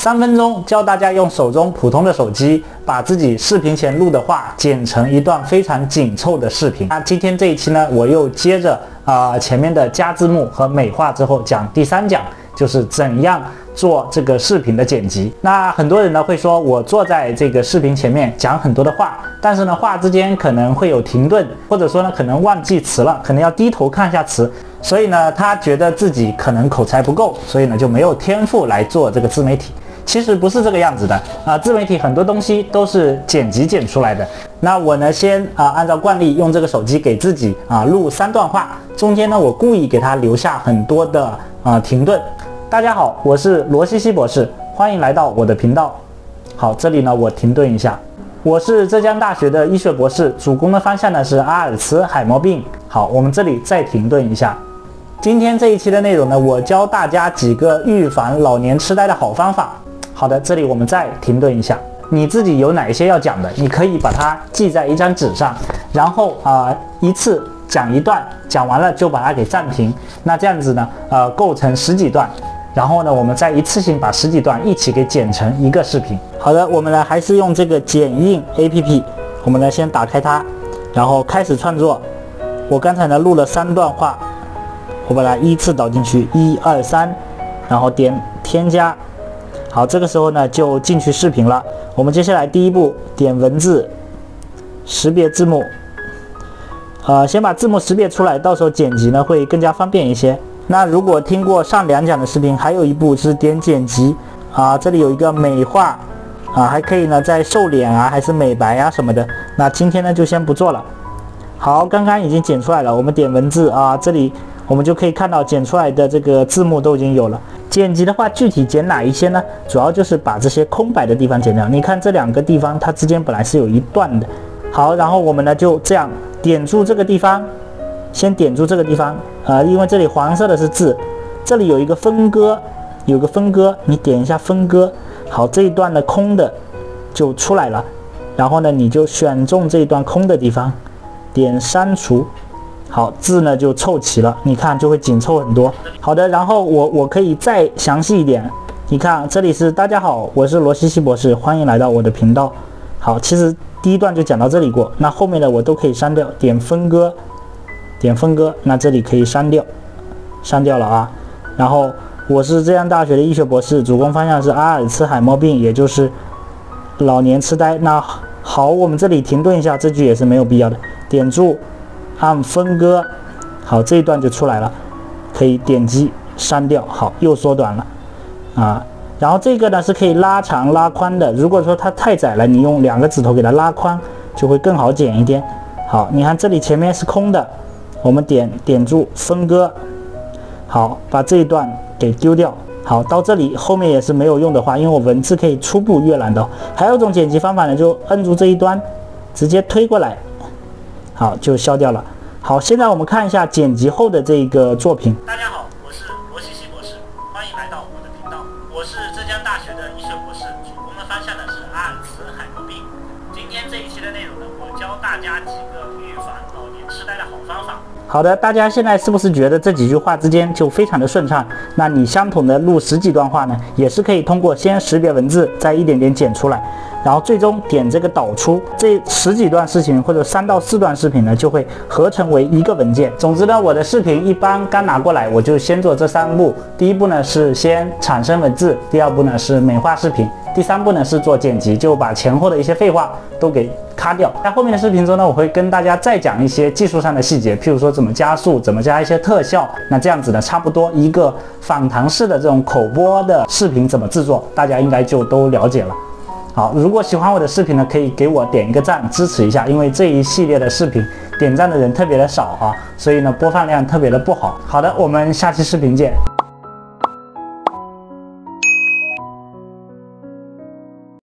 3分钟教大家用手中普通的手机，把自己视频前录的话剪成一段非常紧凑的视频。那今天这一期呢，我又接着前面的加字幕和美化之后讲第3讲，就是怎样做这个视频的剪辑。那很多人呢会说，我坐在这个视频前面讲很多的话，但是呢话之间可能会有停顿，或者说呢可能忘记词了，可能要低头看一下词，所以呢他觉得自己可能口才不够，所以呢就没有天赋来做这个自媒体。其实不是这个样子的自媒体很多东西都是剪辑剪出来的。那我呢先按照惯例用这个手机给自己录3段话，中间呢我故意给它留下很多的停顿。大家好，我是罗西西博士，欢迎来到我的频道。好，这里呢我停顿一下。我是浙江大学的医学博士，主攻的方向呢是阿尔茨海默病。好，我们这里再停顿一下。今天这一期的内容呢，我教大家几个预防老年痴呆的好方法。好的，这里我们再停顿一下。你自己有哪一些要讲的，你可以把它记在一张纸上，然后一次讲一段，讲完了就把它给暂停。那这样子呢，构成10几段。然后呢，我们再一次性把10几段一起给剪成一个视频。好的，我们呢还是用这个剪映 APP， 我们呢先打开它，然后开始创作。我刚才呢录了3段话，我把它依次导进去，1、2、3，然后点添加。好，这个时候呢就进去视频了。我们接下来第一步点文字，识别字幕。先把字幕识别出来，到时候剪辑呢会更加方便一些。那如果听过上2讲的视频，还有一步是点剪辑这里有一个美化还可以呢在瘦脸还是美白什么的。那今天呢就先不做了。好，刚刚已经剪出来了，我们点文字这里我们就可以看到剪出来的这个字幕都已经有了。剪辑的话，具体剪哪一些呢？主要就是把这些空白的地方剪掉。你看这2个地方，它之间本来是有一段的。好，然后我们呢就这样点住这个地方，先点住这个地方因为这里黄色的是字，这里有一个分割，你点一下分割。好，这一段的空的就出来了。然后呢，你就选中这一段空的地方，点删除。好，字呢就凑齐了，你看就会紧凑很多。好的，然后我可以再详细一点。你看这里是大家好，我是罗西西博士，欢迎来到我的频道。好，其实第一段就讲到这里过，那后面的我都可以删掉。点分割，那这里可以删掉了然后我是浙江大学的医学博士，主攻方向是阿尔茨海默病，也就是老年痴呆。那好，我们这里停顿一下，这句也是没有必要的。点住。按分割，好，这一段就出来了，可以点击删掉。好，又缩短了然后这个呢是可以拉长拉宽的，如果说它太窄了，你用2个指头给它拉宽，就会更好剪一点。好，你看这里前面是空的，我们点住分割，好，把这一段给丢掉。好，到这里后面也是没有用的话，因为我文字可以初步阅览到。还有一种剪辑方法呢，就摁住这一端，直接推过来，好，就消掉了。好，现在我们看一下剪辑后的这个作品。 大家好，我是罗西西博士，欢迎来到我的频道。我是浙江大学的医学博士，主攻的方向呢是阿尔茨海默病。今天这一期的内容呢，我教大家几个预防老年痴呆的好方法。 好的，大家现在是不是觉得这几句话之间就非常的顺畅？那你相同的录10几段话呢，也是可以通过先识别文字，再一点点剪出来。然后最终点这个导出，这10几段视频或者3到4段视频呢，就会合成为一个文件。总之呢，我的视频一般刚拿过来，我就先做这3步。第一步呢是先产生文字，第2步呢是美化视频，第3步呢是做剪辑，就把前后的一些废话都给卡掉。在后面的视频中呢，我会跟大家再讲一些技术上的细节，譬如说怎么加速，怎么加一些特效。那这样子呢，差不多一个访谈式的这种口播的视频怎么制作，大家应该就都了解了。好，如果喜欢我的视频呢，可以给我点一个赞支持一下，因为这一系列的视频点赞的人特别的少所以呢播放量特别的不好。好的，我们下期视频见。